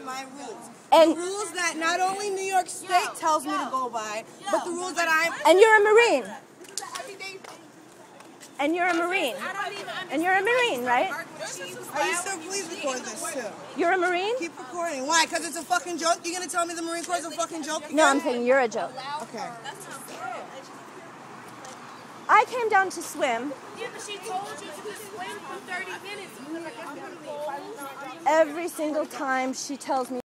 my rules. And the rules that not only New York State tells me to go by, but the rules that I'm... And you're a Marine. And you're a Marine. And you're a Marine, right? Are you still, please record this too. You're a Marine? Keep recording. Why? Because it's a fucking joke? You're going to tell me the Marine Corps is a fucking joke again? No, I'm saying you're a joke. Okay. I came down to swim. Yeah, but she told you to swim for 30 minutes. Every single time she tells me